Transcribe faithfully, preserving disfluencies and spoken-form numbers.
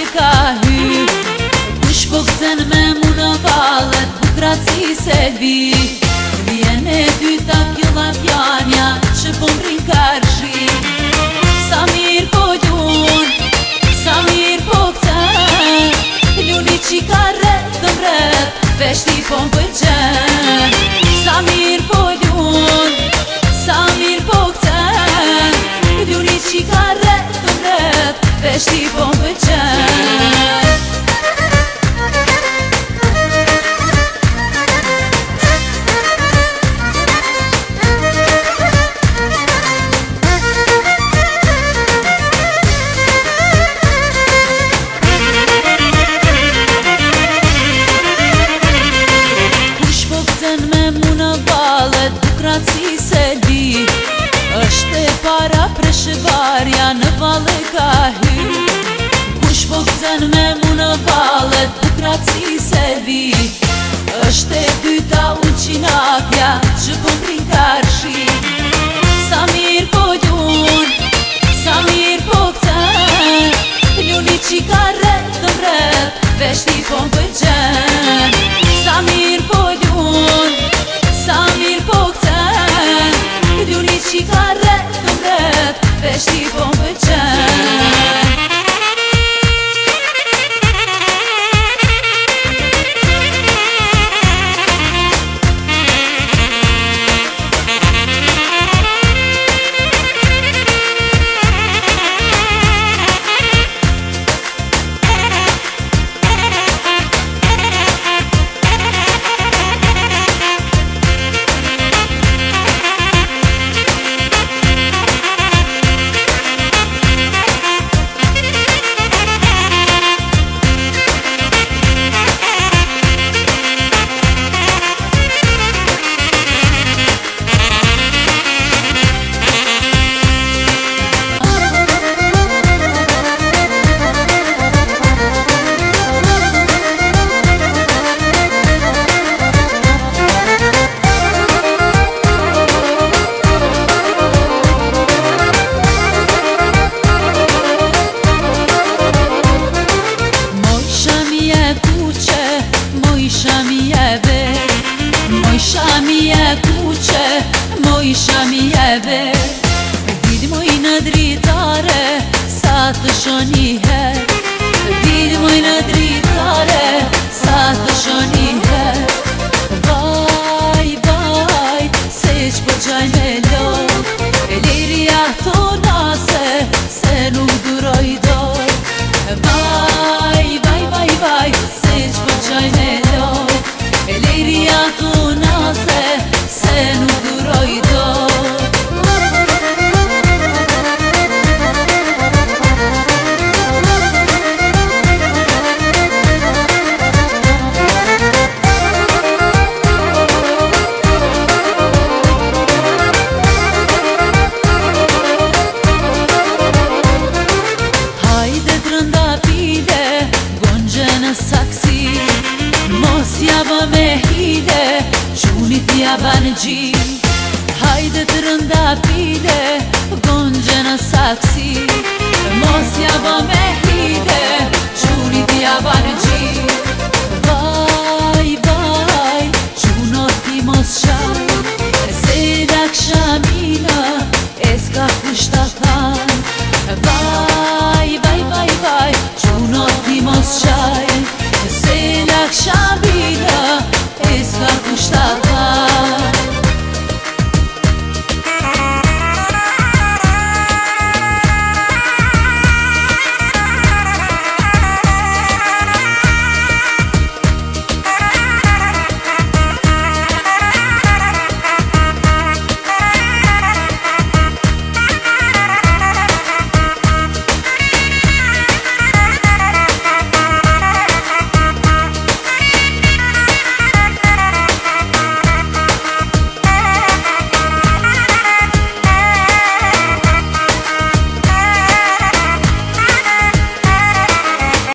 ka hy. Kush po gëzën me mu në valet, bukraci se vi. Vjen e dyta killa pjanja, që po mbrin karshi. Sa mirë po ljun, sa mirë po këtën, ljuni që ka rrethëm rreth, veshti po më pëlqen. Sa mirë po ljun, sa mirë po këtën, ljuni që ka rrethëm rreth, veshti po më pëlqen. Bukraci se di, është e para preshëvarja në valle ka hy. Kush po gëzën me mu në valet, bukraci se vi. është e dyta uqinakja, që po mbrin karshi. Sa mirë po ljun, sa mirë po këtën, ljuni që ka rrethëm rreth, veshti po më pëlqen. Sa mirë po ljun, sa mirë po këtën, ljuni që ka rrethëm rreth, veshti po më pëlqen. Mojsha mi e kuqe, mojsha mi e ver. Vid moj në dritare, sa të shoni her. Vid moj në dritare, sa të shoni her. Vaj, vaj, se që po qaj me lor, e liria tona se, se nuk duroj dor. Vaj, vaj, vaj, vaj, se që po qaj me lor, e liria tona se, se nuk duroj dor. Hajde trënda pile, gonxhe në saksi, mos java me hile, qunit java në gjin. Hajde të rënda pile, gonxhe në saksi, mos java me hile,